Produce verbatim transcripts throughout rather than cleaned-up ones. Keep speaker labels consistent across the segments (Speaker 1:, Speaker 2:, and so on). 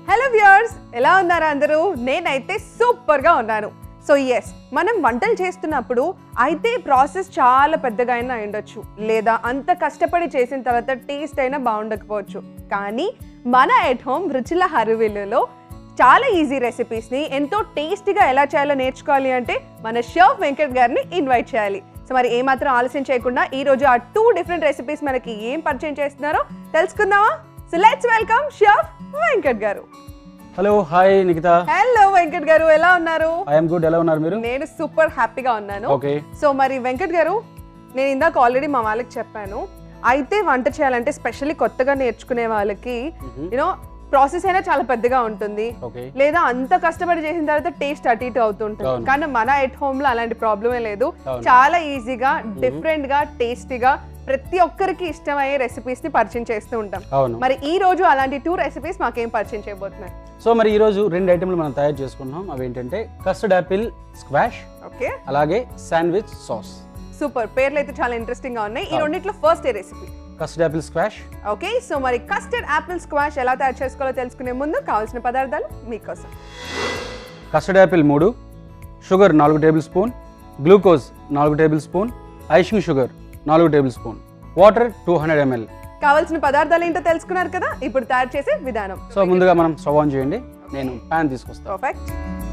Speaker 1: Hello viewers, ఎలా ఉన్నారు అందరూ? నేనైతే సూపర్గా ఉన్నాను. సో ఎస్, మనం వంటలు చేస్తున్నప్పుడు అయితే ప్రాసెస్ చాలా పెద్దగా అయినా ఉండొచ్చు, లేదా అంత కష్టపడి చేసిన తర్వాత టేస్ట్ అయినా బాగుండకపోవచ్చు. కానీ మన ఎట్ హోమ్ రుచుల హరువిల్లులో చాలా ఈజీ రెసిపీస్ని ఎంతో టేస్టీగా ఎలా చేయాలో నేర్చుకోవాలి అంటే మన షెఫ్ వెంకట్ గారిని ఇన్వైట్ చేయాలి. సో మరి ఏమాత్రం ఆలస్యం చేయకుండా ఈరోజు ఆ టూ డిఫరెంట్ రెసిపీస్ మనకి ఏం పరిచయం చేస్తున్నారో తెలుసుకుందామా? So let's welcome chef Venkat గారు.
Speaker 2: Hello, hi Nikhita.
Speaker 1: Hello Venkat గారు, ఎలా ఉన్నారు?
Speaker 2: I am good. ఎలా ఉన్నారు మీరు?
Speaker 1: నేను సూపర్ హ్యాపీగా ఉన్నాను.
Speaker 2: ఓకే.
Speaker 1: సో మరి వెంకట్ గారు, నేను ఇందాక ఆల్రెడీ మా వాళ్ళకి చెప్పాను, అయితే వంట చేయాలంటే స్పెషల్లీ కొత్తగా నేర్చుకునే వాళ్ళకి యూనో ప్రాసెస్ అయినా చాలా పెద్దగా ఉంటుంది, లేదా అంత కష్టపడి చేసిన తర్వాత టేస్ట్ అటు ఇటు అవుతుంటుంది. కానీ మన ఎట్ హోమ్ లో అలాంటి ప్రాబ్లమే లేదు. చాలా ఈజీగా, డిఫరెంట్ గా, టేస్టీగా ప్రతి ఒక్కరికి ఇష్టమయ్యే రెసిపీస్ ని పరిచయం చేస్తూ ఉంటాం. మరి ఈ రోజు అలాంటి టూ రెసిపీస్ మాకేం పరిచయం చేయబోతున్నారు?
Speaker 2: సో మరి ఈ రోజు రెండు ఐటెంలు మనం తయారు చేసుకుంటున్నాం. అవి ఏంటంటే కస్టర్డ్ యాపిల్ స్క్వాష్,
Speaker 1: ఓకే,
Speaker 2: అలాగే శాండ్విచ్ సాస్.
Speaker 1: సూపర్, పేర్లు అయితే చాలా ఇంట్రెస్టింగ్ గా ఉన్నాయి. ఈ రెండిట్లో ఫస్ట్ ఏ recipe?
Speaker 2: Custard apple squash.
Speaker 1: Okay, so మరి కస్టర్డ్ యాపిల్ స్క్వాష్ ఎలా తయారు చేసుకోవాలో తెలుసుకునే ముందు కావాల్సిన పదార్థాలు మీకోసం.
Speaker 2: కస్టర్డ్ యాపిల్ మూడు, షుగర్ నాలుగు టేబుల్ స్పూన్, గ్లూకోజ్ నాలుగు టేబుల్ స్పూన్, ఐషింగ్ షుగర్ నాలుగు tablespoon, water two hundred ML.
Speaker 1: కావాల్సిన పదార్థాలు ఏంటో తెలుసుకున్నారు కదా, ఇప్పుడు తయారు చేసే విధానం.
Speaker 2: సో ముందుగా మనం స్టవ్ ఆన్ చేయండి. నేను ప్యాన్ తీసుకొస్తాను.
Speaker 1: పర్ఫెక్ట్.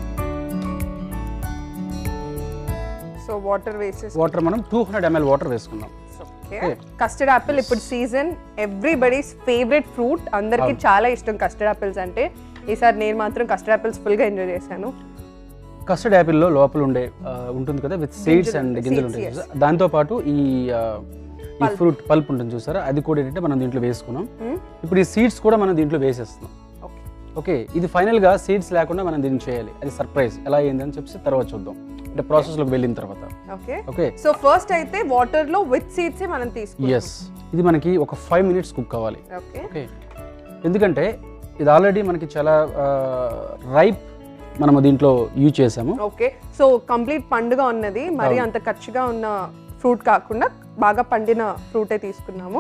Speaker 1: సో వాటర్ వేసేసి
Speaker 2: వాటర్ మనం టూ హండ్రెడ్ ఎంఎల్ వాటర్ వేసుకుందాం.
Speaker 1: కస్టర్డ్ యాపిల్ ఇప్పుడు సీజన్, ఎవ్రీబడీస్ ఫేవరెట్ ఫ్రూట్, అందరికి చాలా ఇష్టం కస్టర్డ్ యాపిల్స్ అంటే. ఈసారి నేను మాత్రం కస్టర్డ్ యాపిల్స్ ఫుల్ గా ఎంజాయ్ చేశాను.
Speaker 2: కస్టర్డ్ యాపిల్ లో లోపల ఉండే ఉంటుంది కదా, విత్ సీడ్స్ అండ్ గింజలు ఉంటాయి. దాంతో పాటు ఈ ఈ ఫ్రూట్ పల్ప్ ఉంటుంది చూసారా, అది కూడా ఏంటంటే మనం దీంట్లో వేసుకున్నాం. ఇప్పుడు ఈ సీడ్స్ కూడా మనం దీంట్లో వేసేస్తున్నాం. ఓకే, ఇది ఫైనల్ గా సీడ్స్ లేకుండా మనం దీన్ని చేయాలి. అది సర్ప్రైజ్. ఎలా అయింది అని చెప్పి తర్వాత చూద్దాం, అంటే ప్రాసెస్ లోకి వెళ్ళిన తర్వాత.
Speaker 1: ఓకే
Speaker 2: ఓకే,
Speaker 1: సో ఫస్ట్ అయితే వాటర్ లో విత్ సీడ్స్ మనం తీసుకుంటాం.
Speaker 2: ఎస్, ఇది మనకి ఒక ఫైవ్ మినిట్స్ కుక్ కావాలి.
Speaker 1: ఓకే
Speaker 2: ఓకే, ఎందుకంటే ఇది ఆల్రెడీ మనకి చాలా రైప్ మనము దీంట్లో యూజ్ చేసాము.
Speaker 1: ఓకే, సో కంప్లీట్ పండుగ ఉన్నది, మరి అంత కచ్చిగా ఉన్న ఫ్రూట్ కాకుండా బాగా పండిన ఫ్రూటే తీసుకున్నాము.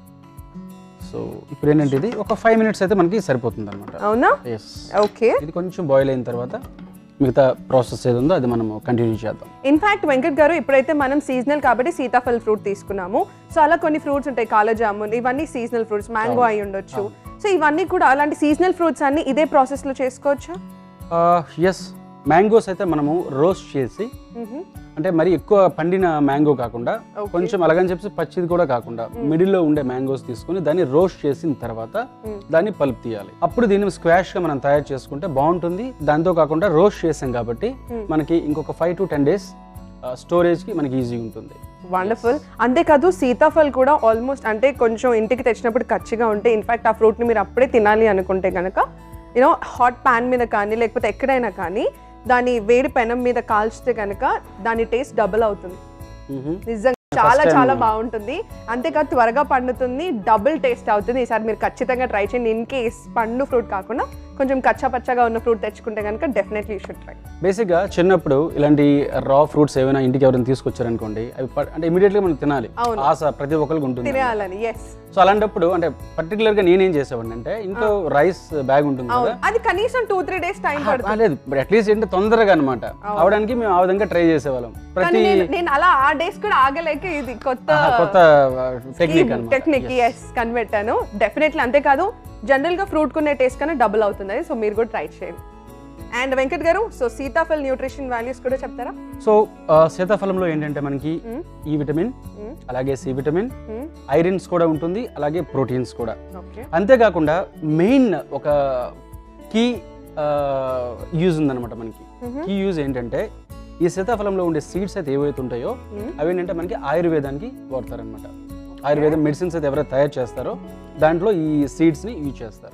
Speaker 2: సో ఇప్పుడు ఏంటంటే ఇది ఒక ఫైవ్ మినిట్స్ అయితే మనకి సరిపోతుంది అనమాట.
Speaker 1: అవునా?
Speaker 2: ఎస్.
Speaker 1: ఓకే,
Speaker 2: ఇది కొంచెం బాయిల్ అయిన తర్వాత మిగతా ప్రాసెస్ ఏది ఉందో అది మనం కంటిన్యూ చేద్దాం.
Speaker 1: ఇన్ఫాక్ట్ వెంకట్ గారు, ఇప్పుడైతే మనం సీజనల్ కాబట్టి సీతాఫల్ ఫ్రూట్ తీసుకున్నాము. సో అలా కొన్ని ఫ్రూట్స్ ఉంటాయి, కాలజామున్, ఇవన్నీ సీజనల్ ఫ్రూట్స్, మ్యాంగో అయి ఉండొచ్చు. సో ఇవన్నీ కూడా అలాంటి సీజనల్ ఫ్రూట్స్ అన్ని ఇదే ప్రాసెస్ లో చేసుకోవచ్చా?
Speaker 2: ఎస్, మ్యాంగోస్ అయితే మనము రోస్ట్ చేసి, అంటే మరి ఎక్కువ పండిన మ్యాంగో కాకుండా, కొంచెం అలాగని చెప్పి పచ్చిది కూడా కాకుండా మిడిల్ లో ఉండే మ్యాంగోస్ తీసుకుని దాన్ని రోస్ట్ చేసిన తర్వాత దాన్ని పల్ప్ తీయాలి. అప్పుడు దీన్ని స్క్వాష్ గా మనం తయారు చేసుకుంటే బాగుంటుంది. దాంతో కాకుండా రోస్ట్ చేసాం కాబట్టి మనకి ఇంకొక five to ten days storage కి మనకి ఈజీ ఉంటుంది.
Speaker 1: వండర్ఫుల్. అంతేకాదు సీతాఫల్ కూడా ఆల్మోస్ట్ అంటే కొంచెం ఇంటికి తెచ్చినప్పుడు కచ్చిగా ఉంటే, ఇన్ఫాక్ట్ ఆ ఫ్రూట్ ని మీరు అప్పుడే తినాలి అనుకుంటే కనుక యూనో హాట్ ప్యాన్ మీద కానీ లేకపోతే ఎక్కడైనా కానీ దాని వేడి పెనం మీద కాల్చితే కనుక దాని టేస్ట్ డబుల్ అవుతుంది. నిజంగా చాలా చాలా బాగుంటుంది. అంతేకాదు త్వరగా పండుతుంది, డబుల్ టేస్ట్ అవుతుంది. ఈసారి మీరు ఖచ్చితంగా ట్రై చేయండి. ఇన్ కేస్ పండు ఫ్రూట్ కాకుండా కొంచెం కచ్చా పచ్చగా ఉన్న ఫ్రూట్ తెచ్చుకుంటే కనుక డెఫినెట్లీ యూ షుడ్ ట్రై.
Speaker 2: బేసిక్గా చిన్నప్పుడు ఇలాంటి రా ఫ్రూట్స్ ఏమైనా ఇంటికి ఎవరైనా తీసుకొచ్చారనుకోండి, అవి అంటే ఇమీడియట్గా మనం తినాలి, ఆశ ప్రతి ఒక్కరికి ఉంటుంది
Speaker 1: తినాలని. ఎస్.
Speaker 2: సో అలాంటప్పుడు అంటే పర్టికులర్ గా నేనేం చేసేవాడిని అంటే, ఇంట్లో రైస్ బ్యాగ్ ఉంటుంది కదా,
Speaker 1: అది కనీసం టూ త్రీ డేస్ టైం పడుతుంది.
Speaker 2: లేదు అట్లీస్ట్ ఏంటంటే తొందరగా అనమాట అవడానికి మేము ఆ విధంగా ట్రై చేసేవాళ్ళం. ప్రతి
Speaker 1: నేను అలా ఆ డేస్ కూడా ఆగలేక ఇది కొత్త
Speaker 2: కొత్త టెక్నిక్
Speaker 1: టెక్నిక్ ఎస్ కనిపెట్టాను. డెఫినెట్లీ. అంతేకాదు జనరల్ గా ఫ్రూట్ కొనే టేస్ట్ కన్నా డబుల్ అవుతుంది. సో మీరు కూడా ట్రై చేయండి. అండ్ వెంకట్ గారు, సో సీతాఫల్ న్యూట్రిషన్ వాల్యూస్ కూడా చెప్తారా?
Speaker 2: సో సీతాఫలంలో ఏంటంటే మనకి ఈ విటమిన్, అలాగే సి విటమిన్, ఐరన్స్ కూడా ఉంటుంది, అలాగే ప్రోటీన్స్ కూడా. అంతేకాకుండా మెయిన్ ఒక కీ యూజ్ ఉందన్నమాట మనకి. కీ యూజ్ ఏంటంటే, ఈ సీతాఫలంలో ఉండే సీడ్స్ అయితే ఏవైతే ఉంటాయో అవి ఏంటంటే మనకి ఆయుర్వేదానికి వాడతారనమాట. ఆయుర్వేదం మెడిసిన్స్ అయితే ఎవరైతే తయారు చేస్తారో దాంట్లో ఈ సీడ్స్ ని యూజ్ చేస్తారు.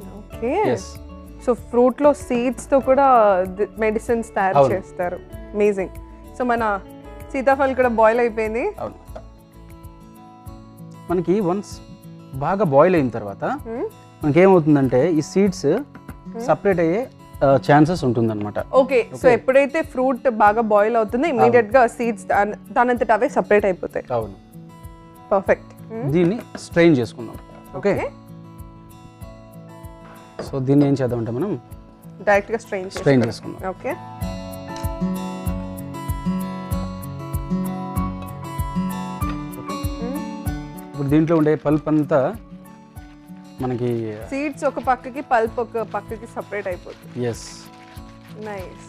Speaker 1: సో ఫ్రూట్ లో సీడ్స్ తో కూడా మెడిసిన్స్ తయారు చేస్తారు. అమేజింగ్. సో మన సీతాఫల్ కూడా బాయిల్ అయిపోయింది.
Speaker 2: మనకి వన్స్ బాగా బాయిల్ అయిన తర్వాత మనకి ఏమవుతుందంటే ఈ సీడ్స్ సపరేట్ అయ్యే ఛాన్సెస్ ఉంటుందన్నమాట.
Speaker 1: ఓకే, సో ఎప్పుడైతే ఫ్రూట్ బాగా బాయిల్ అవుతుందో ఇమీడియట్ గా సీడ్స్ దానంతట అవే సపరేట్ అయిపోతాయి.
Speaker 2: అవును,
Speaker 1: పర్ఫెక్ట్.
Speaker 2: దీన్ని స్ట్రెయిన్ చేసుకుందాం. ఓకే, సో దీన్ని ఏం చేద్దామంటే మనం
Speaker 1: డైరెక్ట్ గా స్ట్రెయిన్
Speaker 2: స్ట్రెయిన్ చేసుకుందాం.
Speaker 1: ఓకే.
Speaker 2: ఇప్పుడు దీంట్లో ఉండే పల్ప్ అంతా మనకి
Speaker 1: సీడ్స్ ఒక పక్కకి పల్ప్ ఒక పక్కకి సెపరేట్ అయిపోతుంది.
Speaker 2: Yes
Speaker 1: nice.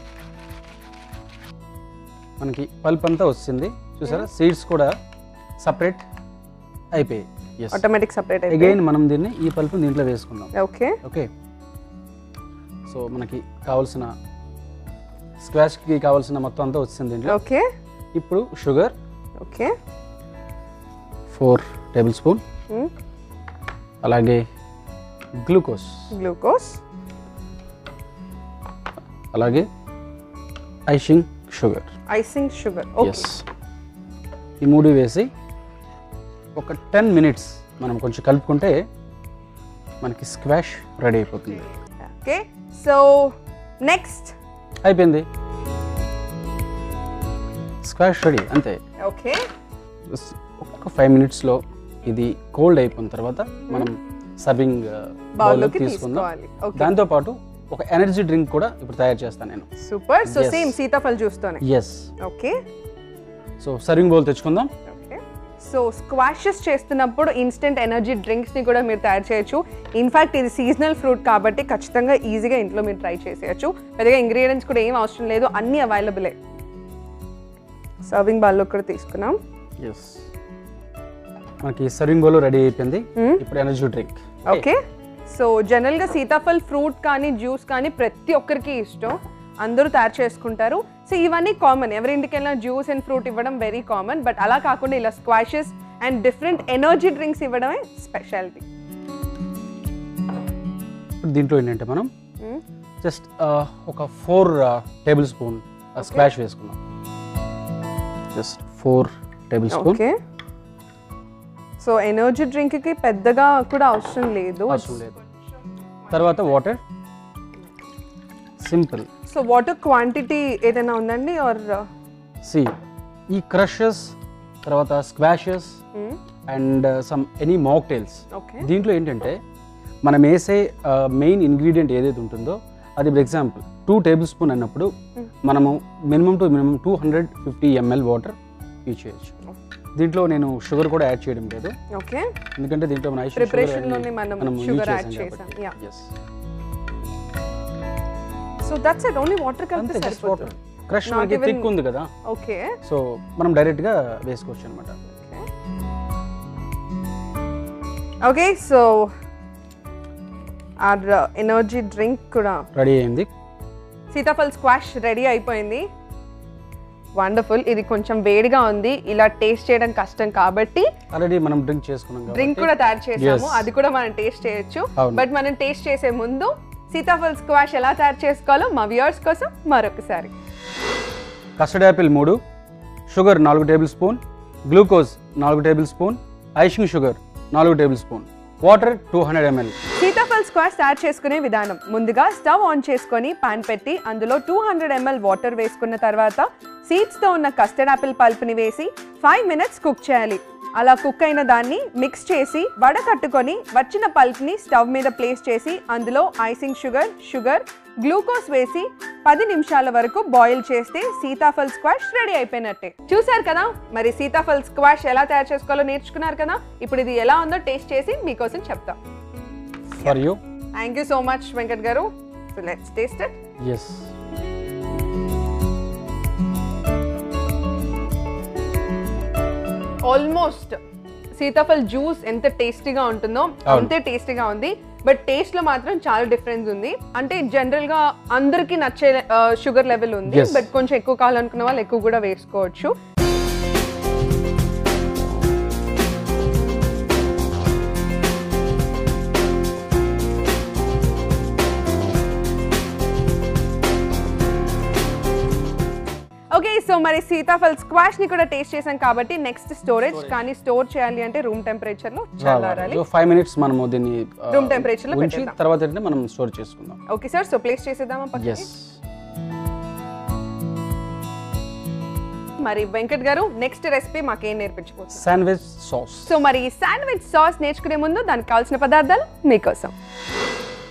Speaker 2: మనకి పల్ప్ అంతా వచ్చింది చూసారా, సీడ్స్ కూడా సపరేట్ అయిపోయాయి. ఎస్
Speaker 1: ఆటోమేటిక్ సెపరేట్ అయిపోయి
Speaker 2: అగైన్ మనం దీన్ని ఈ పల్ప్ దీంట్లో వేసుకుందాం.
Speaker 1: ఓకే.
Speaker 2: ఓకే. సో మనకి కావాల్సిన స్క్వాష్కి కావాల్సిన మొత్తం అంతా వచ్చింది దీంట్లో.
Speaker 1: ఓకే.
Speaker 2: ఇప్పుడు sugar
Speaker 1: okay
Speaker 2: four tablespoon, అలాగే గ్లూకోజ్
Speaker 1: గ్లూకోజ్
Speaker 2: అలాగే icing sugar
Speaker 1: icing sugar.
Speaker 2: Yes ఈ మూడు వేసి ఒక టెన్ మినిట్స్ మనం కొంచెం కలుపుకుంటే మనకి స్క్వాష్ రెడీ అయిపోతుంది.
Speaker 1: ఓకే. సో నెక్స్ట్
Speaker 2: అయిపోయింది, స్క్వాష్ రెడీ అంతే.
Speaker 1: ఓకే.
Speaker 2: ఒక ఫైవ్ మినిట్స్లో ఇది కోల్డ్ అయిపోయిన తర్వాత మనం సర్వింగ్ బౌల్లోకి తీసుకుందాం. దాంతోపాటు ఒక ఎనర్జీ డ్రింక్ కూడా ఇప్పుడు తయారు చేస్తాను నేను.
Speaker 1: సూపర్. సో సేమ్ సీతాఫల్ జ్యూస్ తోనే.
Speaker 2: Yes.
Speaker 1: Okay.
Speaker 2: So serving bowl తెచ్చుకుందాం.
Speaker 1: ఓకే. సో స్క్వాషెస్ చేస్తున్నప్పుడు ఇన్స్టెంట్ ఎనర్జీ డ్రింక్స్ ని కూడా మీరు తయారు చేయొచ్చు. ఇన్ఫాక్ట్ ఇది సీజనల్ ఫ్రూట్ కాబట్టి ఖచ్చితంగా ఈజీగా ఇంట్లో మీరు ట్రై చేసేయచ్చు. పెద్దగా ఇంగ్రీడియంట్స్ కూడా ఏం అవసరం లేదు, అన్నీ అవైలబులే. సర్వింగ్ బౌల్లో కూడా తీసుకున్నాం.
Speaker 2: ఎస్ మనకి సర్వింగ్ బౌల్ రెడీ అయిపోయింది. ఇప్పుడు ఎనర్జీ డ్రింక్.
Speaker 1: ఓకే. సో జనరల్గా సీతాఫల్ ఫ్రూట్ కానీ జ్యూస్ కానీ ప్రతి ఒక్కరికి ఇష్టం, అందరూ తయారు చేసుకుంటారు. సో ఇవన్నీ కామన్, ఎవరి ఇంటికైనా జ్యూస్ అండ్ ఫ్రూట్ ఇవ్వడం వెరీ కామన్. బట్ అలా కాకుండా ఇలా squashes and different energy drinks ఇవ్వడమే స్పెషాలిటీ.
Speaker 2: ఇప్పుడు దీంట్లో ఏంటంటే మనం జస్ట్ ఒక ఫోర్ టేబుల్ స్పూన్ స్క్వాష్ వేసుకున్నాం. Just four tablespoon.
Speaker 1: Okay. So energy డ్రింక్కి పెద్దగా కూడా అవసరం లేదు.
Speaker 2: అవసరం లేదు. తర్వాత water, simple.
Speaker 1: So water quantity ఏదైనా ఉందండి? ఆర్
Speaker 2: సి ఈ క్రషెస్ తర్వాత squashes and some any mocktails, దీంట్లో ఏంటంటే మనం వేసే మెయిన్ ఇంగ్రీడియంట్ ఏదైతే ఉంటుందో అది for example two tablespoon అన్నప్పుడు మనము minimum to minimum two hundred fifty ML water use చేయొచ్చు. దీంట్లో నేను షుగర్ కూడా యాడ్ చేయడం లేదు.
Speaker 1: ఓకే.
Speaker 2: ఎందుకంటే దీంట్లో మన
Speaker 1: ప్రిపరేషన్ లోనే మనం షుగర్ యాడ్ చేసాం. Yeah. So that's it. Only water కలిపి సరిపోతుంది.
Speaker 2: క్రష్ మనకి థిక్ ఉంది కదా.
Speaker 1: ఓకే.
Speaker 2: సో మనం డైరెక్ట్ గా వేసుకోవచ్చు అన్నమాట.
Speaker 1: Okay. So our energy drink కూడా
Speaker 2: రెడీ అయింది.
Speaker 1: సీతాఫల్ స్క్వాష్ రెడీ అయిపోయింది. వండర్ఫుల్. ఇది కొంచెం వేడిగా ఉంది, ఇలా టేస్ట్ చేయడం కష్టం కాబట్టి
Speaker 2: ఆల్రెడీ మనం డ్రింక్ చేసుకున్నాం కాబట్టి
Speaker 1: డ్రింక్ కూడా తయారు చేసాము, అది కూడా మనం టేస్ట్ చేయొచ్చు. బట్ మనం టేస్ట్ చేసే ముందు సీతాఫల్ స్క్వాష్ ఎలా తయారు చేసుకోవాలో మా వ్యూవర్స్ కోసం మరొకసారి.
Speaker 2: కస్టర్డ్ యాపిల్ మూడు, షుగర్ నాలుగు టేబుల్ స్పూన్, గ్లూకోజ్ నాలుగు టేబుల్ స్పూన్, ఐసింగ్ షుగర్ నాలుగు tablespoon, water two hundred ML.
Speaker 1: సీతాఫల్ స్క్వాష్ తయారు చేసుకునే విధానం: ముందుగా స్టవ్ ఆన్ చేసుకొని పాన్ పెట్టి అందులో టూ హండ్రెడ్ ఎంఎల్ వాటర్ వేసుకున్న తర్వాత సీడ్స్తో ఉన్న కస్టర్డ్ యాపిల్ పల్ప్ని వేసి ఫైవ్ మినిట్స్ కుక్ చేయాలి. అలా కుక్ అయిన దాన్ని మిక్స్ చేసి వడకట్టుకొని వచ్చిన పల్ప్ని స్టవ్ మీద ప్లేస్ చేసి అందులో ఐసింగ్ షుగర్, షుగర్, గ్లూకోజ్ వేసి పది నిమిషాల వరకు బాయిల్ చేస్తే సీతాఫల్ స్క్వాష్ రెడీ అయిపోయినట్టే. చూసారు కదా, మరి సీతాఫల్ స్క్వాష్ ఎలా తయారు చేసుకోవాలో నేర్చుకున్నారు కదా. ఇప్పుడు ఇది ఎలా ఉందో టేస్ట్ చేసి మీకోసం చెప్తాం.
Speaker 2: For you.
Speaker 1: Thank you so much Venkat గారు. So let's taste it.
Speaker 2: yes
Speaker 1: almost సీతాఫల్ జ్యూస్ ఎంత టేస్టీగా ఉంటుందో అంతే టేస్టీగా ఉంది. బట్ టేస్ట్ లో మాత్రం చాలా డిఫరెన్స్ ఉంది. అంటే జనరల్ గా అందరికి నచ్చే షుగర్ లెవెల్ ఉంది, బట్ కొంచెం ఎక్కువ కావాలనుకున్న వాళ్ళు ఎక్కువ కూడా వేసుకోవచ్చు. ఓకే. సో మరి సీతాఫల్ స్క్వాష్ ని కూడా టేస్ట్ చేసాం కాబట్టి నెక్స్ట్ స్టోరేజ్. కానీ స్టోర్ చేయాలి అంటే రూమ్ టెంపరేచర్ లో చల్లారాలి.
Speaker 2: సో ఫైవ్ మినిట్స్ మనము దీన్ని
Speaker 1: రూమ్ టెంపరేచర్ లో
Speaker 2: ఉంచి తర్వాత ఏంటంటే మనం స్టోర్ చేసుకుందాం.
Speaker 1: Okay sir. సో ప్లేస్ చేసేద్దామా పక్కకి?
Speaker 2: yes
Speaker 1: మరి వెంకట్ గారు నెక్స్ట్ రెసిపీ మాకేం నేర్పించబోతున్నారు?
Speaker 2: Sandwich sauce.
Speaker 1: సో మరి శాండ్విచ్ సాస్ నేర్చుకునే ముందు దానికి కావాల్సిన పదార్థాలు మీకోసం.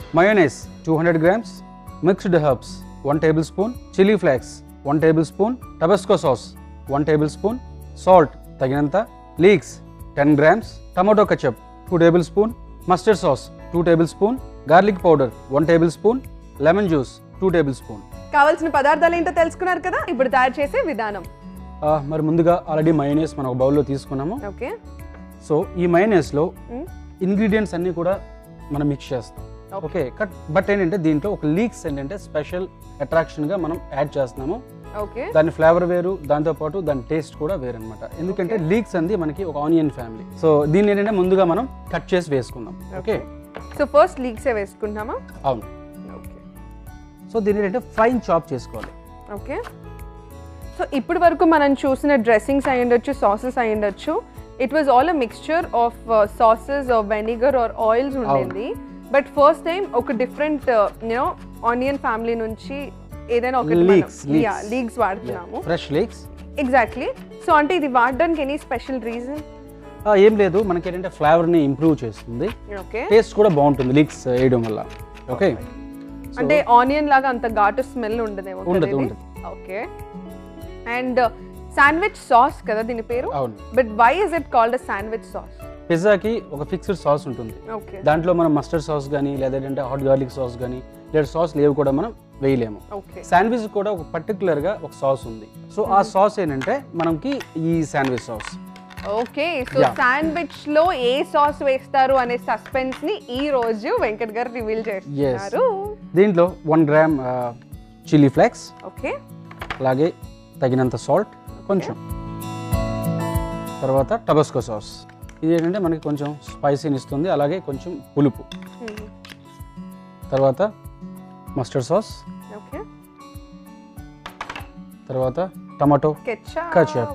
Speaker 2: mayonnaise two hundred grams, mixed herbs one tablespoon, chili flakes one tablespoon, tabasco sauce one tablespoon, salt taginanta, leeks ten grams, tomato ketchup two tablespoon, mustard sauce two tablespoon, garlic powder one tablespoon, lemon juice two tablespoon.
Speaker 1: కావాల్సిన పదార్థాలు ఏంటో తెలుసుకున్నారు కదా, ఇప్పుడు తయారు చేసే విధానం.
Speaker 2: మరి ముందుగా ఆల్రెడీ మయోనైస్ మనం ఒక బౌల్లో తీసుకున్నాము.
Speaker 1: ఓకే.
Speaker 2: సో ఈ మయోనైస్లో ఇంగ్రీడియంట్స్ అన్నీ కూడా మనం మిక్స్ చేస్తాం. ఓకే. కట్ బట్ ఏంటంటే దీంట్లో ఒక లీక్స్ ఏంటంటే స్పెషల్ అట్రాక్షన్గా మనం యాడ్ చేస్తున్నాము.
Speaker 1: ఓకే.
Speaker 2: దాని ఫ్లేవర్ వేరు, దాంతోపాటు దాని టేస్ట్ కూడా వేరు అనమాట. ఎందుకంటే లీక్స్ అంది మనకి ఒక ఆనియన్ ఫ్యామిలీ. సో దీన్ని ఏంటంటే ముందుగా మనం కట్ చేసి వేసుకుందాం. ఓకే.
Speaker 1: సో ఫస్ట్ లీక్సే వేసుకుంటామా?
Speaker 2: అవును. ఓకే. సో దీన్ని ఏంటంటే ఫైన్ చాప్ చేసుకోవాలి.
Speaker 1: ఓకే. సో ఇప్పటి వరకు మనం చూసిన డ్రెస్సింగ్స్ అయి ఉండొచ్చు, సాసెస్ అయి ఉండొచ్చు, it was all a mixture of sauces or vinegar or oils ఉండేది. బట్ ఫస్ట్ టైం ఒక డిఫరెంట్ యూనో ఆనియన్ ఫ్యామిలీ నుంచి ఏదైనా ఒక లీక్స్ వాడుతున్నాము.
Speaker 2: Fresh leaks.
Speaker 1: ఎగ్జాక్ట్లీ. సో అంటే ఇది వాడడానికి ఎనీ స్పెషల్ రీజన్?
Speaker 2: ఏం లేదు, మనకి ఏంటంటే ఫ్లేవర్ ని ఇంప్రూవ్ చేస్తుంది.
Speaker 1: ఓకే.
Speaker 2: టేస్ట్ కూడా బాగుంటుంది లీక్స్ వేయడం వల్ల. ఓకే.
Speaker 1: అంటే ఆనియన్ లాగా అంత ఘాటు స్మెల్ ఉండదేమో.
Speaker 2: ఉండదు ఉండదు.
Speaker 1: ఓకే. అండ్ శాండ్విచ్ సాస్ కదా దీని పేరు.
Speaker 2: అవును.
Speaker 1: But why is it called a sandwich sauce?
Speaker 2: పిజ్జాకి ఒక ఫిక్స్డ్ సాస్ ఉంటుంది.
Speaker 1: ఓకే.
Speaker 2: దాంట్లో మనం మస్టర్డ్ సాస్ కానీ లేదంటే హాట్ గార్లిక్ సాస్ కానీ లేదా సాస్ లేవు కూడా మనం వేయలేము.
Speaker 1: ఓకే.
Speaker 2: శాండ్విచ్ కూడా ఒక పర్టికులర్ గా ఒక సాస్ ఉంది. సో ఆ సాస్ ఏంటంటే మనకి ఈ sandwich sauce.
Speaker 1: Okay. So sandwich లో ఏ సాస్ వేస్తారు అనే సస్పెన్స్ ని ఈ రోజు వెంకట్ గారు రివీల్ చేస్తున్నారు.
Speaker 2: దీంట్లో one gram chilli flakes.
Speaker 1: Okay.
Speaker 2: అలాగే తగినంత సాల్ట్ కొంచెం, తర్వాత టబాస్కో సాస్. ఇది ఏంటంటే మనకి కొంచెం స్పైసీని ఇస్తుంది, అలాగే కొంచెం పులుపు. తర్వాత మస్టర్డ్ సాస్.
Speaker 1: ఓకే.
Speaker 2: తర్వాత టమాటో కెచప్.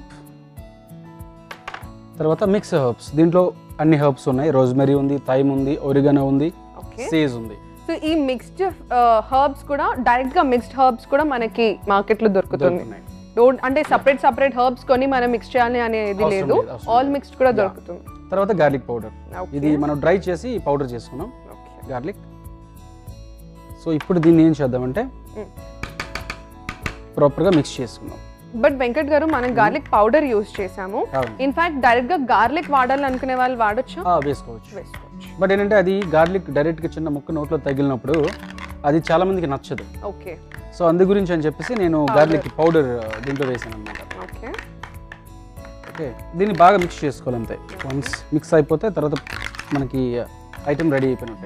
Speaker 2: తర్వాత మిక్స్ హర్బ్స్. దీంట్లో అన్ని హర్బ్స్ ఉన్నాయి. రోజ్మెరీ ఉంది, థైమ్ ఉంది, ఒరిగనో ఉంది, సేజ్ ఉంది.
Speaker 1: సో ఈ మిక్స్డ్ హర్బ్స్ కూడా డైరెక్ట్ గా మిక్స్డ్ హర్బ్స్ కూడా మనకి మార్కెట్ లో దొరుకుతుంది. అంటే సపరేట్ సపరేట్ హర్బ్స్ కొని మనం మిక్స్ చేయాలి అనేది లేదు, ఆల్ మిక్స్డ్ కూడా దొరుకుతుంది.
Speaker 2: తర్వాత గార్లిక్ పౌడర్. ఇది మనం డ్రై చేసి పౌడర్ చేసుకున్నాం గార్లిక్. సో ఇప్పుడు దీన్ని ఏం చేద్దామంటే ప్రాపర్ గా మిక్స్ చేసుకున్నాం.
Speaker 1: బట్ వెంకట్ గారు మనం గార్లిక్ పౌడర్ యూజ్ చేసాము. ఇన్ఫాక్ట్ డైరెక్ట్ గా గార్లిక్ వాడాలనుకునే వాళ్ళు వాడొచ్చు.
Speaker 2: వేసుకోవచ్చు వేసుకోవచ్చు బట్ ఏంటంటే అది గార్లిక్ డైరెక్ట్ గా చిన్న ముక్క నోట్లో తగిలినప్పుడు అది చాలా మందికి నచ్చదు.
Speaker 1: ఓకే.
Speaker 2: సో అందు గురించి అని చెప్పేసి నేను గార్లిక్ పౌడర్ దీంట్లో వేసాను అనమాట.
Speaker 1: ఓకే.
Speaker 2: ఓకే. దీన్ని బాగా మిక్స్ చేసుకోవాలి అంతే. వన్స్ మిక్స్ అయిపోతే తర్వాత మనకి ఐటమ్ రెడీ అయిపోయినట్టే.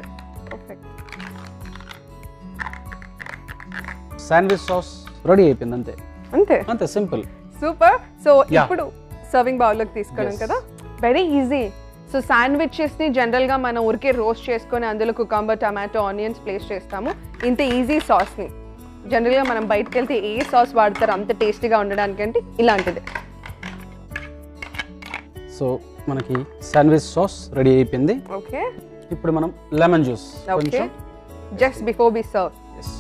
Speaker 2: శాండ్విచ్ సాస్ రెడీ అయిపోయింది అంతే.
Speaker 1: అంతే
Speaker 2: అంతే సింపుల్.
Speaker 1: సూపర్. సో ఇప్పుడు సర్వింగ్ బౌల్ లోకి తీసుకున్నాం కదా, వెరీ ఈజీ. సో శాండ్విచెస్ ని జనరల్ గా మనం ఊరికే రోస్ట్ చేసుకొని అందులో కుకంబర్, టమాటో, ఆనియన్స్ ప్లేస్ చేస్తాము. ఇంత ఈజీ సాస్ ని జనరల్ గా మనం బయటకు వెళ్తే ఏ సాస్ వాడతారు అంత టేస్టీగా ఉండడానికి అంటే ఇలాంటిది.
Speaker 2: సో మనకి శాండ్విచ్ సాస్ రెడీ అయిపోయింది.
Speaker 1: ఓకే.
Speaker 2: ఇప్పుడు మనం లెమన్ జ్యూస్ కొంచెం
Speaker 1: జస్ట్ బిఫోర్ వి సర్వ్.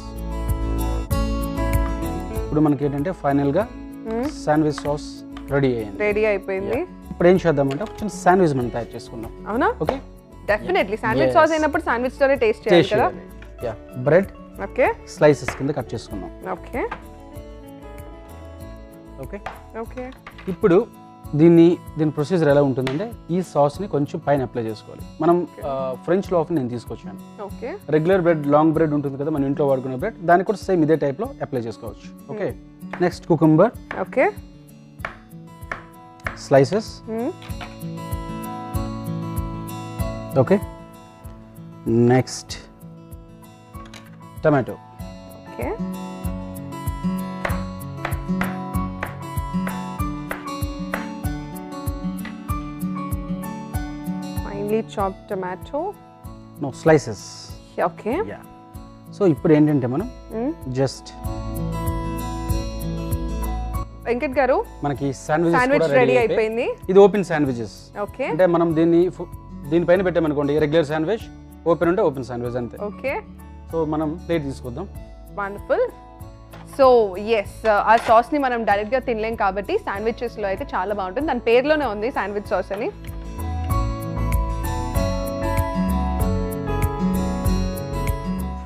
Speaker 2: ఇప్పుడు మనకి ఏంటంటే ఫైనల్ గా శాండ్విచ్ సాస్ రెడీ అయ్యింది.
Speaker 1: రెడీ అయిపోయింది.
Speaker 2: ఇప్పుడు ఏం చేద్దామంటే కొంచెం శాండ్విచ్ మనం తయారు చేసుకుందాం.
Speaker 1: అవునా?
Speaker 2: ఓకే.
Speaker 1: డెఫినెట్లీ శాండ్విచ్ సాస్ అయినప్పుడు శాండ్విచ్ తోనే టేస్ట్ చేయాలి కదా.
Speaker 2: యా. బ్రెడ్
Speaker 1: ఓకే
Speaker 2: స్లైసెస్ కింద కట్ చేసుకుందాం.
Speaker 1: ఓకే.
Speaker 2: ఓకే.
Speaker 1: ఓకే.
Speaker 2: ఇప్పుడు దీన్ని దీని ప్రొసీజర్ ఎలా ఉంటుందంటే ఈ సాస్ని కొంచెం పైన అప్లై చేసుకోవాలి. మనం ఫ్రెంచ్ లోఫ్ నేను తీసుకొచ్చాను.
Speaker 1: Okay.
Speaker 2: Regular bread, long bread ఉంటుంది కదా మన ఇంట్లో వాడుకునే బ్రెడ్, దాన్ని కూడా సేమ్ ఇదే టైప్లో అప్లై చేసుకోవచ్చు. Okay. Next cucumber.
Speaker 1: Okay.
Speaker 2: Slices. Okay. Next tomato.
Speaker 1: Okay. finely chopped tomato.
Speaker 2: No, slices.
Speaker 1: Okay.
Speaker 2: Yeah. So ఇప్పుడు ఏంటంటే మనం జస్ట్
Speaker 1: వెంకట్ గారు
Speaker 2: మనకి శాండ్విచెస్
Speaker 1: శాండ్విచ్ రెడీ అయిపోయింది.
Speaker 2: ఇది ఓపెన్ శాండ్విచెస్.
Speaker 1: ఓకే.
Speaker 2: అంటే మనం దీన్ని దీనిపైన పెట్టామనుకోండి రెగ్యులర్ శాండ్విచ్, ఓపెన్ ఉంటే ఓపెన్ శాండ్విచ్ అంతే.
Speaker 1: ఓకే.
Speaker 2: సో మనం ప్లేట్ తీసుకుందాం.
Speaker 1: వండర్ఫుల్. సో ఎస్, ఆ సాస్ని మనం డైరెక్ట్గా తినలేం కాబట్టి శాండ్విచెస్లో అయితే చాలా బాగుంటుంది. దాని పేరులోనే ఉంది శాండ్విచ్ సాస్ అని.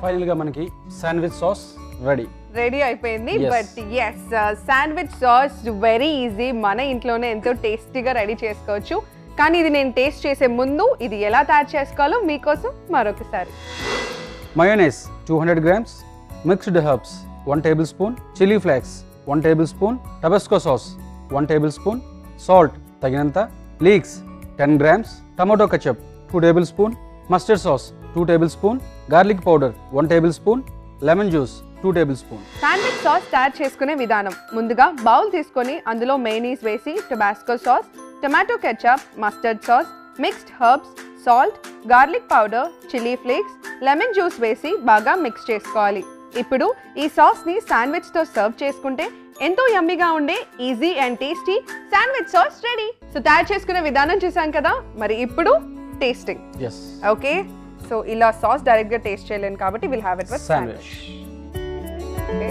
Speaker 2: ఫైనల్ గా మనకి శాండ్విచ్ సాస్ రెడీ
Speaker 1: రెడీ అయిపోయింది.
Speaker 2: Yes.
Speaker 1: But yes sandwich sauce very easy, మన ఇంట్లోనే ఎంతో టేస్టీగా రెడీ చేసుకోవచ్చు. కానీ ఇది నేను టేస్ట్ చేసే ముందు ఇది ఎలా తయారు చేసుకోవాలో మీకోసం మరొకసారి.
Speaker 2: Mayonnaise two hundred grams, mixed herbs one tablespoon, chilli flakes one tablespoon, Tabasco sauce one tablespoon, salt తగినంత, leeks ten grams, tomato ketchup two tablespoon, mustard sauce two tablespoon, garlic powder one tablespoon, lemon juice two tablespoon.
Speaker 1: Sandwich sauce తయారు చేసుకునే విధానం: ముందుగా bowl తీసుకొని అందులో mayonnaise వేసి Tabasco sauce, tomato ketchup, mustard sauce, mixed herbs, salt, garlic powder, chilli flakes, lemon juice వేసి బాగా mix చేసుకోవాలి. ఇప్పుడు ఈ సాస్ని శాండ్విచ్తో సర్వ్ చేసుకుంటే ఎంతో యమ్మీగా ఉండే easy and tasty sandwich sauce ready. So తయారు చేసుకునే విధానం చూసాం కదా, మరి ఇప్పుడు టేస్టింగ్.
Speaker 2: ఎస్
Speaker 1: ఓకే, సో ఇలా సాస్ డైరెక్ట్గా టేస్ట్ చేయలేను కాబట్టి will have it with
Speaker 2: sandwich.
Speaker 1: Okay,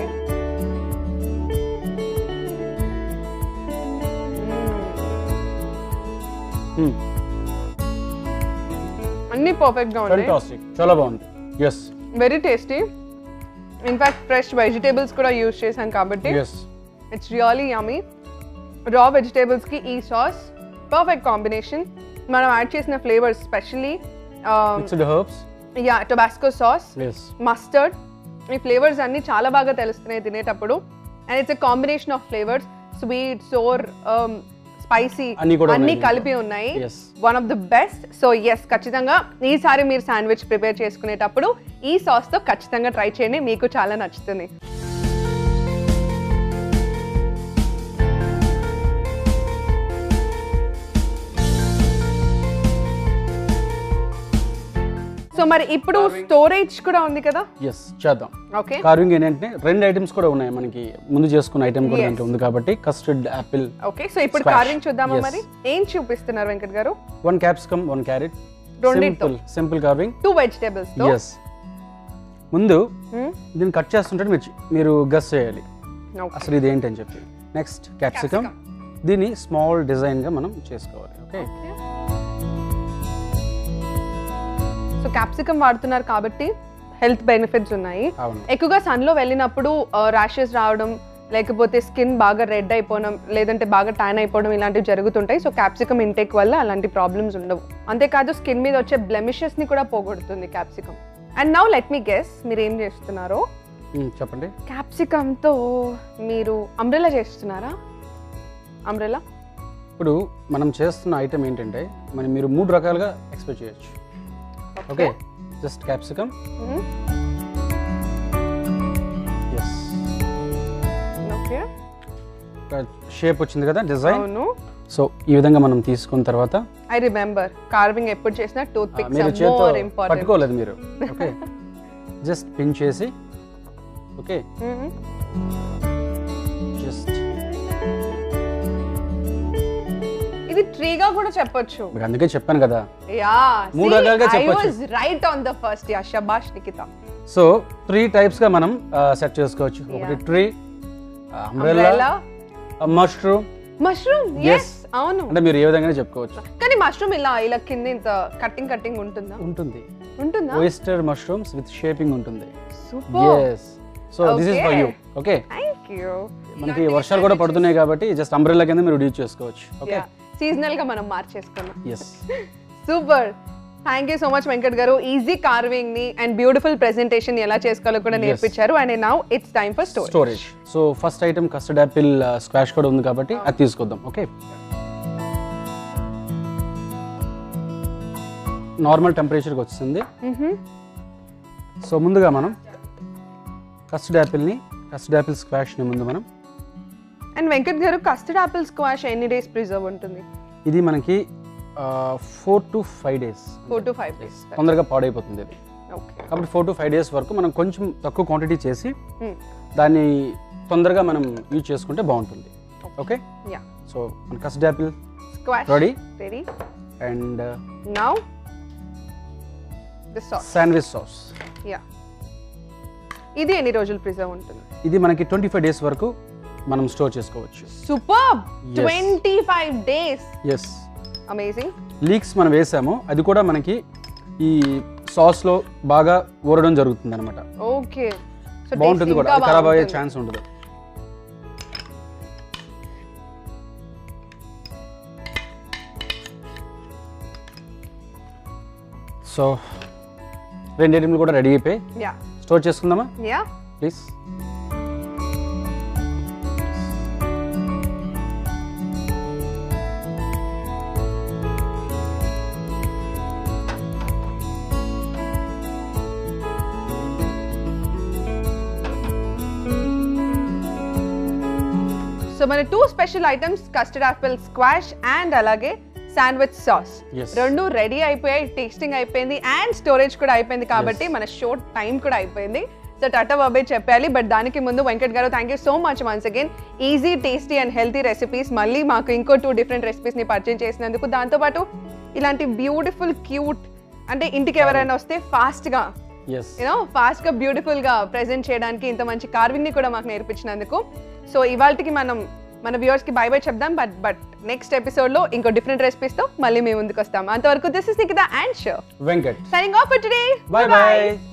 Speaker 1: అన్ని పర్ఫెక్ట్ గా ఉన్నాయి.
Speaker 2: ఫెంటాస్టిక్, చాలా బాగుంది. Yes,
Speaker 1: very tasty. In fact fresh vegetables కూడా యూజ్ చేశాం కాబట్టి
Speaker 2: ఎస్,
Speaker 1: ఇట్స్ రియలీ యమ్మీ. రా వెజిటేబుల్స్ కి ఈ సాస్ పర్ఫెక్ట్ కాంబినేషన్. మనం యాడ్ చేసిన flavours specially
Speaker 2: mixed herbs,
Speaker 1: yeah Tabasco sauce,
Speaker 2: yes,
Speaker 1: mustard, ఈ ఫ్లేవర్స్ అన్ని చాలా బాగా తెలుస్తున్నాయి తినేటప్పుడు. And it's a combination of flavours, sweet, sour, spicy
Speaker 2: అన్ని కూడా
Speaker 1: అన్ని
Speaker 2: ఉన్నాయి.
Speaker 1: కలిపి ఉన్నాయి.
Speaker 2: Yes.
Speaker 1: One of the best. So yes, ఖచ్చితంగా ఈసారి మీరు శాండ్విచ్ ప్రిపేర్ చేసుకునేటప్పుడు ఈ సాస్తో ఖచ్చితంగా ట్రై చేయండి, మీకు చాలా నచ్చుతుంది. సో మరి ఇప్పుడు స్టోరేజ్ కూడా ఉంది కదా.
Speaker 2: ఎస్, చేద్దాం.
Speaker 1: ఓకే,
Speaker 2: కార్వింగ్ ఏంటంటే రెండు ఐటమ్స్ కూడా ఉన్నాయి మనకి. ముందు చేసుకున్న ఐటమ్ కూడా అంటే ఉంది కాబట్టి కస్టర్డ్ యాపిల్,
Speaker 1: ఓకే. సో ఇప్పుడు
Speaker 2: Squash.
Speaker 1: కార్వింగ్ చూద్దామా?
Speaker 2: Yes.
Speaker 1: మరి ఏం చూపిస్తున్నారు వెంకట్ గారు?
Speaker 2: వన్ క్యాప్సికమ్, వన్ క్యారెట్,
Speaker 1: రెండింటితో.
Speaker 2: Simple simple carving.
Speaker 1: Two vegetables తో.
Speaker 2: ఎస్, ముందు దీన్ని కట్ చేస్తుంటే మీరు మీరు గస్ చేయాలి అసలు ఇది ఏంటి అని చెప్పి. నెక్స్ట్ క్యాప్సికమ్, దీన్ని స్మాల్ డిజైన్ గా మనం చేసుకోవాలి. ఓకే,
Speaker 1: సో క్యాప్సికమ్ వాడుతున్నారు కాబట్టి హెల్త్ బెనిఫిట్స్ ఉన్నాయి.
Speaker 2: అవును,
Speaker 1: ఎక్కువగా సన్ లో వెళ్ళినప్పుడు ర్యాషెస్ రావడం, లేకపోతే స్కిన్ బాగా రెడ్ అయిపోవడం, లేదంటే బాగా ట్యాన్ అయిపోవడం ఇలాంటివి జరుగుతుంటాయి. సో క్యాప్సికమ్ ఇంటేక్ వల్ల అలాంటి ప్రాబ్లమ్స్ ఉండవు. అంతేకాదు స్కిన్ మీద వచ్చే బ్లెమిషెస్ ని కూడా పోగొడుతుంది capsicum. And now let me guess, మీరు ఏం చేస్తున్నారో.
Speaker 2: మ్, చెప్పండి.
Speaker 1: క్యాప్సికమ్ తో మీరు అంబ్రెలా చేస్తున్నారా? అంబ్రెలా
Speaker 2: ఇప్పుడు మనం చేస్తున్న ఐటమ్ ఏంటంటే మనం మీరు మూడు రకాలుగా ఎక్స్పెక్ట్ చేయొచ్చు. Okay, just capsicum. Yes,
Speaker 1: okay,
Speaker 2: shape వచ్చింది కదా, డిజైన్.
Speaker 1: అవును.
Speaker 2: సో ఈ విధంగా మనం తీసుకున్న తర్వాత
Speaker 1: ఐ రిమెంబర్ కార్వింగ్ ఎప్పుడు చేసినా టూత్ పిక్స్
Speaker 2: మీరు
Speaker 1: ఆర్
Speaker 2: చేతితో
Speaker 1: మోర్ ఇంపార్టెంట్.
Speaker 2: పట్టుకోలేదు మీరు. ఓకే, జస్ట్ పిన్ చేసి, ఓకే, జస్ట్
Speaker 1: ఇది ట్రీగా కూడా చెప్పొచ్చు.
Speaker 2: మీరు అందుకే చెప్పాను కదా.
Speaker 1: యా,
Speaker 2: మూడు రకాలుగా
Speaker 1: ఐ
Speaker 2: చెప్పొచ్చు.
Speaker 1: Was right on the first. Yeah, శబాష్ నిఖిత.
Speaker 2: సో త్రీ టైప్స్ గా మనం సెట్ చేసుకోవచ్చు. ఒకటి tree, umbrella, mushroom.
Speaker 1: Mushroom,
Speaker 2: Yes.
Speaker 1: yes, అవును.
Speaker 2: అంటే మీరు ఏ విధంగా చెప్పుకోవచ్చు.
Speaker 1: కానీ మష్రూమ్ ఇలా ఇలా కింద ఇంత కట్టింగ్ కట్టింగ్ ఉంటుందా?
Speaker 2: ఉంటుంది.
Speaker 1: ఉంటుందా?
Speaker 2: ఓయిస్టర్ మష్రూమ్స్ విత్ షేపింగ్ ఉంటుంది.
Speaker 1: Super,
Speaker 2: yes. So this is for you. Okay,
Speaker 1: thank you.
Speaker 2: మనకి వర్షాలు కూడా పడుతున్నాయి కాబట్టి జస్ట్ అంబ్రెల్లా కింద మీరు యూజ్ చేసుకోవచ్చు. ఓకే,
Speaker 1: సీజనల్ గా మనం మార్చేసుకున్నాం.
Speaker 2: Yes,
Speaker 1: super, thank you so much Venkat గారు. ఈజీ కార్వింగ్ ని అండ్ బ్యూటిఫుల్ ప్రెజెంటేషన్ ఎలా చేసుకోవాలో కూడా నేర్పించారు. And now it's time for storage.
Speaker 2: Storage. So first item custard apple squash కూడా ఉంది కాబట్టి అది తీసుకొద్దాం. ఓకే, నార్మల్ టెంపరేచర్కి వచ్చింది. సో ముందుగా మనం కస్టర్డ్ యాపిల్ని కస్టర్డ్ యాపిల్ స్క్వాష్ని ముందు మనం.
Speaker 1: అండ్ వెంకట్ గారు, కస్టర్డ్ యాపిల్ స్క్వాష్ ఎన్ని డేస్ ప్రిజర్వ్ ఉంటుంది?
Speaker 2: ఇది మనకి four to five days
Speaker 1: four to five days
Speaker 2: తొందరగా పాడైపోతుంది ఇది.
Speaker 1: ఓకే,
Speaker 2: కాబట్టి ఫోర్ టు ఫైవ్ డేస్ వరకు మనం కొంచెం తక్కువ క్వాంటిటీ చేసి దాన్ని తొందరగా మనం యూజ్ చేసుకుంటే బాగుంటుంది. Okay,
Speaker 1: yeah.
Speaker 2: సో మన custard apple
Speaker 1: squash
Speaker 2: ready.
Speaker 1: Ready.
Speaker 2: And
Speaker 1: now the sauce.
Speaker 2: Sandwich sauce.
Speaker 1: Yeah, ఇది ఎన్ని రోజులు ప్రిజర్వ్ ఉంటుంది?
Speaker 2: ఇది మనకి ట్వంటీ ఫైవ్ డేస్ వరకు మనం స్టోర్ చేసుకోవచ్చు.
Speaker 1: Super,
Speaker 2: Yes.
Speaker 1: Twenty five days.
Speaker 2: Yes,
Speaker 1: amazing.
Speaker 2: Leeks మనం వేసాము, అది కూడా మనకి ఈ సాస్లో బాగా ఊరడం జరుగుతుంది అనమాట.
Speaker 1: ఓకే, సో
Speaker 2: బాగుంటుంది కూడా, ఖరాబ్ అయ్యే ఛాన్స్ ఉండదు. సో రెండు ఐటెంలు కూడా రెడీ అయిపోయి
Speaker 1: యా
Speaker 2: స్టోర్ చేసుకుందామా?
Speaker 1: Yeah
Speaker 2: please.
Speaker 1: సో మన two special items custard apple squash and అలాగే శాండ్విచ్ సాస్ రెండు రెడీ అయిపోయాయి, టేస్టింగ్ అయిపోయింది అండ్ స్టోరేజ్ కూడా అయిపోయింది కాబట్టి మన షో టైం కూడా అయిపోయింది. సో టాటా బాబాయ్ చెప్పాలి. బట్ దానికి ముందు వెంకట్ గారు thank you so much once again. Easy, tasty and healthy recipes మళ్ళీ మాకు ఇంకో టూ డిఫరెంట్ రెసిపీస్ని పరిచయం చేసినందుకు, దాంతోపాటు ఇలాంటి బ్యూటిఫుల్ క్యూట్ అంటే ఇంటికి ఎవరైనా వస్తే ఫాస్ట్గా యూనో ఫాస్ట్గా బ్యూటిఫుల్గా ప్రెజెంట్ చేయడానికి ఇంత మంచి కార్వింగ్ని కూడా మాకు నేర్పించినందుకు. సో ఇవాళకి మనం మన వ్యూవర్స్కి బై బై చెప్దాం. బట్ బట్ నెక్స్ట్ ఎపిసోడ్లో ఇంకో డిఫరెంట్ రెసిపీస్తో మళ్ళీ మేము ముందుకు వస్తాం. అంతవరకు this is Nikita and show
Speaker 2: Venkat
Speaker 1: signing off for today.
Speaker 2: Bye by.